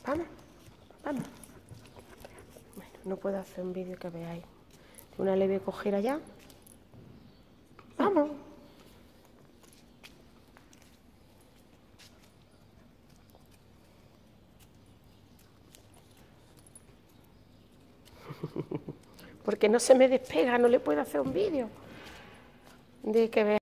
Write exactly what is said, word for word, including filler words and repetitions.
Vamos, vamos. Bueno, no puedo hacer un vídeo que veáis. Una leve cojera ya. Vamos. Porque no se me despega, no le puedo hacer un vídeo de que veáis.